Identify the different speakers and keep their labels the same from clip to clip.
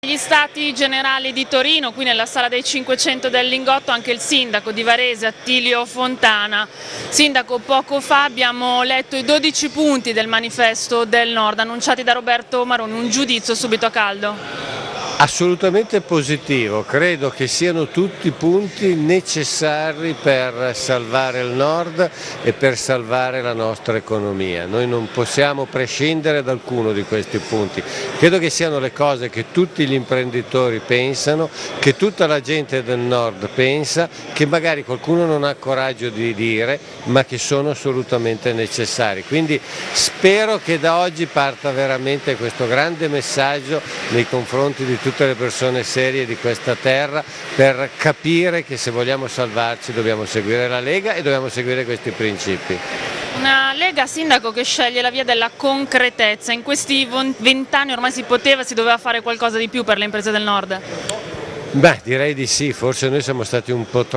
Speaker 1: Agli Stati Generali di Torino, qui nella Sala dei 500 del Lingotto, anche il sindaco di Varese, Attilio Fontana. Sindaco, poco fa abbiamo letto i 12 punti del manifesto del Nord annunciati da Roberto Maroni, un giudizio subito a caldo.
Speaker 2: Assolutamente positivo, credo che siano tutti punti necessari per salvare il Nord e per salvare la nostra economia. Noi non possiamo prescindere da alcuno di questi punti, credo che siano le cose che tutti gli imprenditori pensano, che tutta la gente del Nord pensa, che magari qualcuno non ha coraggio di dire, ma che sono assolutamente necessari. Quindi spero che da oggi parta veramente questo grande messaggio nei confronti di tutte le persone serie di questa terra, per capire che se vogliamo salvarci dobbiamo seguire la Lega e dobbiamo seguire questi principi.
Speaker 1: Una Lega, sindaco, che sceglie la via della concretezza. In questi 20 anni ormai si doveva fare qualcosa di più per le imprese del Nord?
Speaker 2: Beh, direi di sì, forse noi siamo stati un po'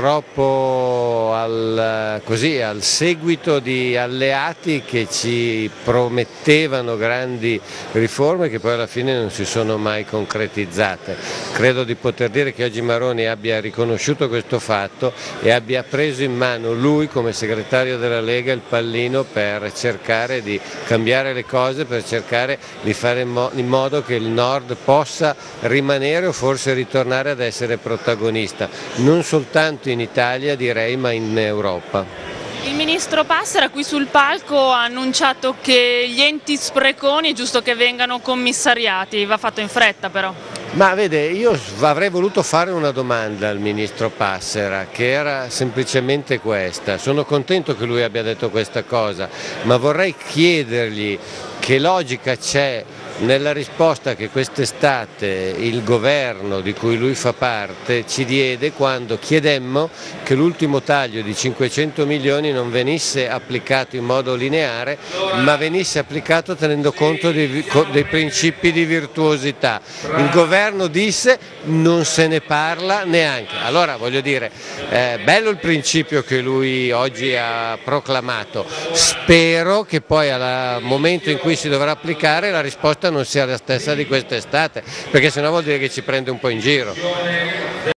Speaker 2: troppo al seguito di alleati che ci promettevano grandi riforme che poi alla fine non si sono mai concretizzate. Credo di poter dire che oggi Maroni abbia riconosciuto questo fatto e abbia preso in mano lui come segretario della Lega il pallino per cercare di cambiare le cose, per cercare di fare in modo che il Nord possa rimanere o forse ritornare ad essere protagonista, non soltanto in Italia direi, ma in Europa.
Speaker 1: Il ministro Passera qui sul palco ha annunciato che gli enti spreconi è giusto che vengano commissariati, va fatto in fretta però.
Speaker 2: Ma vede, io avrei voluto fare una domanda al ministro Passera, che era semplicemente questa. Sono contento che lui abbia detto questa cosa, ma vorrei chiedergli che logica c'è nella risposta che quest'estate il governo di cui lui fa parte ci diede quando chiedemmo che l'ultimo taglio di 500 milioni non venisse applicato in modo lineare, ma venisse applicato tenendo conto dei principi di virtuosità. Il governo disse non se ne parla neanche. Allora voglio dire, bello il principio che lui oggi ha proclamato, spero che poi al momento in cui si dovrà applicare la risposta non sia la stessa di quest'estate, perché sennò vuol dire che ci prende un po' in giro.